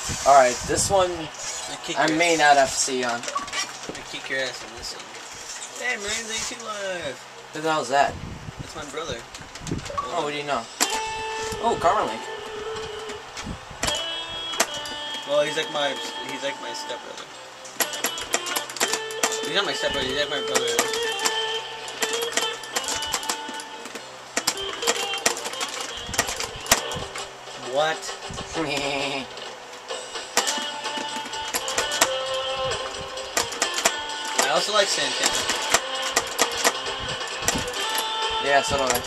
Alright, this one I may not have to see on. I kick your ass in this one. Hey, Marines 82 Live! Who the hell is that? That's my brother. Oh, what do you know? Oh, Karma Link. Well, he's like my stepbrother. He's not my stepbrother, he's like my brother. What? I also like Santana. Yeah, so do I.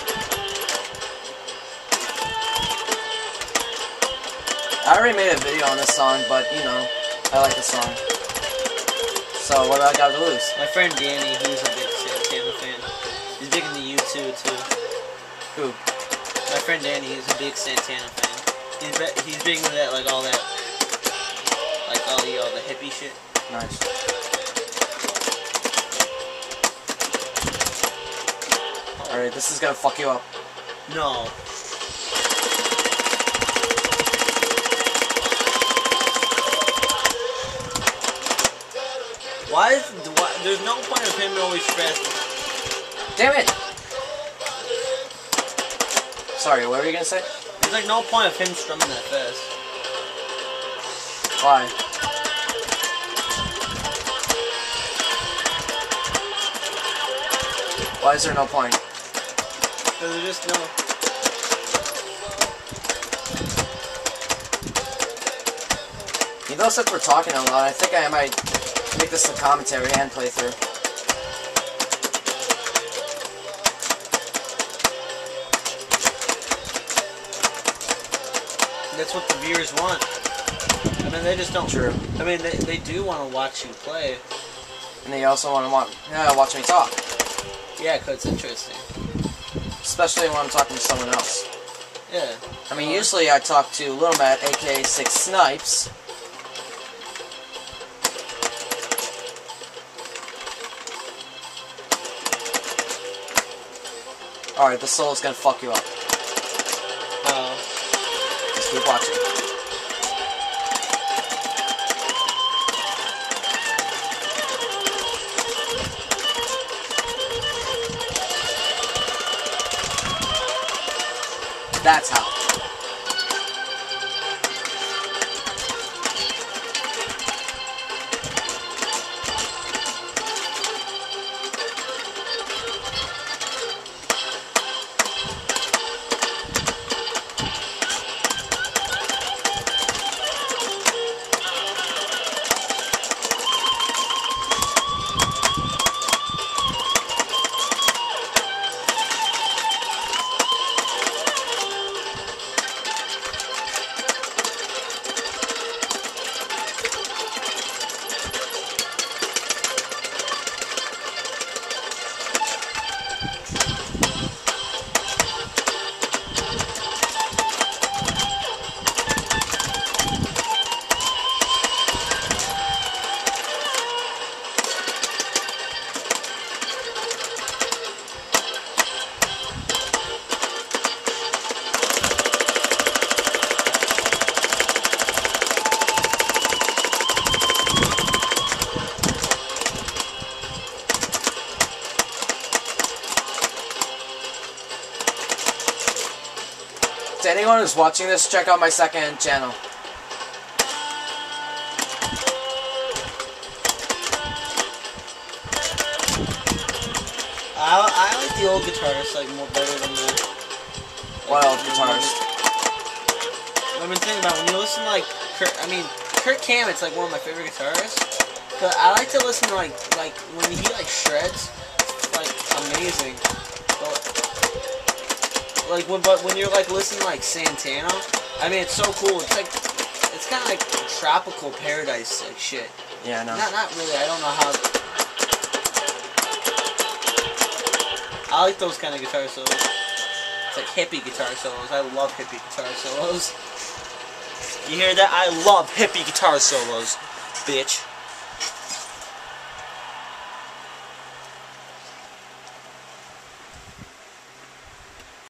I already made a video on this song, but you know, I like the song. So what do I got to lose? My friend Danny, he's a big Santana fan. He's big into U2 too. Who? My friend Danny, he's a big Santana fan. He's big into that, like all the hippie shit. Nice. Alright, this is gonna fuck you up. No. Why there's no point of him always stressed. Damn it! Sorry, what were you gonna say? There's like no point of him strumming that fast. Why? Why is there no point? Because there's just no... You know, since we're talking a lot, I think I might make this a commentary and playthrough. That's what the viewers want. I mean, they just don't... True. I mean, they do want to watch you play. And they also want to watch me talk. Yeah, because it's interesting. Especially when I'm talking to someone else. Yeah. I mean, usually I talk to Little Matt, aka Six Snipes. Alright, the solo's gonna fuck you up. Just keep watching. That's how. To anyone who's watching this, check out my second channel. I like the old guitarists like more better than the... What old guitarist? I've been thinking about when you listen to like Kirk Hammett's like one of my favorite guitarists. But I like to listen to like when he like shreds, it's like amazing. But when you're like listening to like Santana, I mean it's so cool. It's kind of like tropical paradise like shit. Yeah, I know. Not really. I don't know how. I like those kind of guitar solos. It's like hippie guitar solos. I love hippie guitar solos. You hear that? I love hippie guitar solos, bitch.